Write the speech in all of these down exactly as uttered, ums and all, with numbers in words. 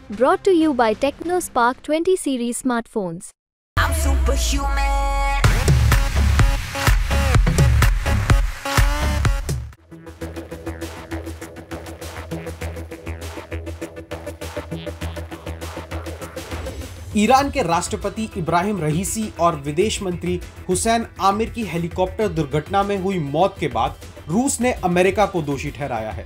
Brought to you by TechnoSpark twenty series smartphones. I'm superhuman. Iran के राष्ट्रपति इब्राहिम रईसी और विदेश मंत्री हुसैन आमिर की हेलीकॉप्टर दुर्घटना में हुई मौत के बाद रूस ने अमेरिका को दोषी ठहराया है।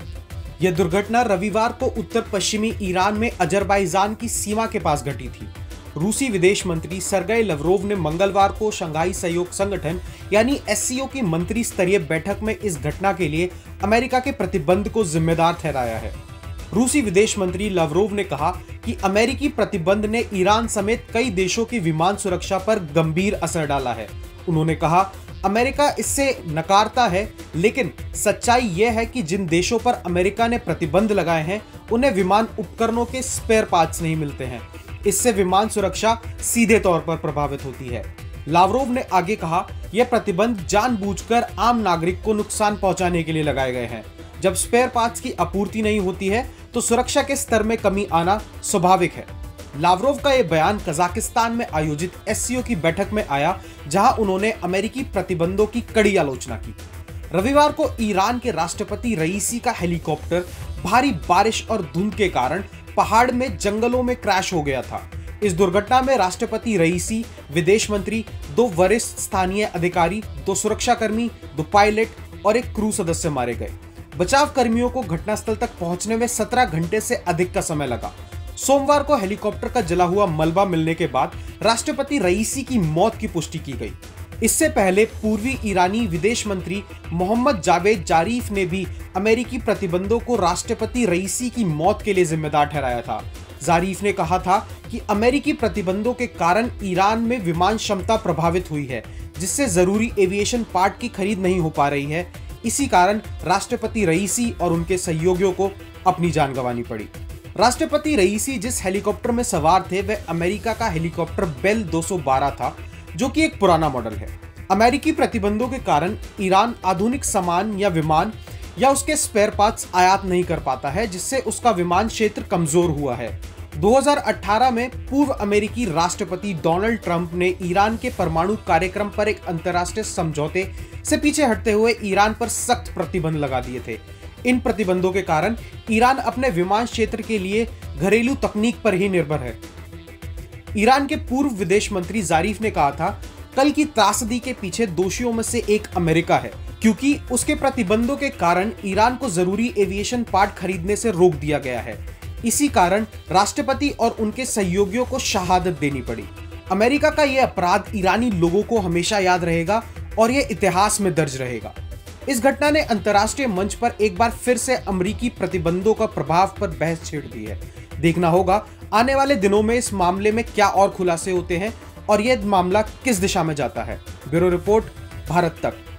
यह दुर्घटना रविवार को उत्तर पश्चिमी ईरान में अजरबैजान की सीमा के पास घटी थी। रूसी विदेश मंत्री सरगेई लवरोव ने मंगलवार को शंघाई सहयोग संगठन यानी एस सी ओ की मंत्री स्तरीय बैठक में इस घटना के लिए अमेरिका के प्रतिबंध को जिम्मेदार ठहराया है। रूसी विदेश मंत्री लवरोव ने कहा कि अमेरिकी प्रतिबंध ने ईरान समेत कई देशों की विमान सुरक्षा पर गंभीर असर डाला है। उन्होंने कहा, अमेरिका इससे नकारता है, लेकिन सच्चाई यह है कि जिन देशों पर अमेरिका ने प्रतिबंध लगाए हैं उन्हें विमान उपकरणों के स्पेयर पार्ट्स नहीं मिलते हैं। इससे विमान सुरक्षा सीधे तौर पर प्रभावित होती है। लावरोव ने आगे कहा, यह प्रतिबंध जानबूझकर आम नागरिक को नुकसान पहुंचाने के लिए लगाए गए हैं। जब स्पेयर पार्ट्स की आपूर्ति नहीं होती है तो सुरक्षा के स्तर में कमी आना स्वाभाविक है। लावरोव का यह बयान कजाकिस्तान में आयोजित एस सी ओ की बैठक में आया, जहां उन्होंने अमेरिकी प्रतिबंधों की कड़ी आलोचना की। रविवार को ईरान के राष्ट्रपति रईसी का हेलीकॉप्टर भारी बारिश और धुंध के कारण पहाड़ में जंगलों में क्रैश हो गया था। इस दुर्घटना में राष्ट्रपति रईसी, विदेश मंत्री, दो वरिष्ठ स्थानीय अधिकारी, दो सुरक्षाकर्मी, दो पायलट और एक क्रू सदस्य मारे गए। बचाव कर्मियों को घटनास्थल तक पहुंचने में सत्रह घंटे से अधिक का समय लगा। सोमवार को हेलीकॉप्टर का जला हुआ मलबा मिलने के बाद राष्ट्रपति रईसी की मौत की पुष्टि की गई। इससे पहले पूर्वी ईरानी विदेश मंत्री मोहम्मद जावेद जारीफ ने भी अमेरिकी प्रतिबंधों को राष्ट्रपति रईसी की मौत के लिए जिम्मेदार ठहराया था। जारीफ ने कहा था कि अमेरिकी प्रतिबंधों के कारण ईरान में विमान क्षमता प्रभावित हुई है, जिससे जरूरी एविएशन पार्ट की खरीद नहीं हो पा रही है। इसी कारण राष्ट्रपति रईसी और उनके सहयोगियों को अपनी जान गंवानी पड़ी। राष्ट्रपति रईसी जिस हेलीकॉप्टर में सवार थे वह अमेरिका का हेलीकॉप्टर बेल दो सौ बारह था, जो कि एक पुराना मॉडल है। अमेरिकी प्रतिबंधों के कारण ईरान आधुनिक सामान या विमान या उसके स्पेयर पार्ट्स आयात नहीं कर पाता है, जिससे उसका विमान क्षेत्र कमजोर हुआ है। दो हज़ार अठारह में पूर्व अमेरिकी राष्ट्रपति डोनाल्ड ट्रंप ने ईरान के परमाणु कार्यक्रम पर एक अंतर्राष्ट्रीय समझौते से पीछे हटते हुए ईरान पर सख्त प्रतिबंध लगा दिए थे। इन प्रतिबंधों के कारण ईरान अपने विमान क्षेत्र के लिए घरेलू तकनीक पर ही निर्भर है। ईरान के पूर्व विदेश मंत्री जारीफ ने कहा था, कल की त्रासदी के पीछे दोषियों में से एक अमेरिका है, क्योंकि उसके प्रतिबंधों के कारण ईरान को जरूरी एविएशन पार्ट खरीदने से रोक दिया गया है। इसी कारण राष्ट्रपति और उनके सहयोगियों को शहादत देनी पड़ी। अमेरिका का यह अपराध ईरानी लोगों को हमेशा याद रहेगा और यह इतिहास में दर्ज रहेगा। इस घटना ने अंतर्राष्ट्रीय मंच पर एक बार फिर से अमेरिकी प्रतिबंधों का प्रभाव पर बहस छेड़ दी है। देखना होगा आने वाले दिनों में इस मामले में क्या और खुलासे होते हैं और यह मामला किस दिशा में जाता है। ब्यूरो रिपोर्ट, भारत तक।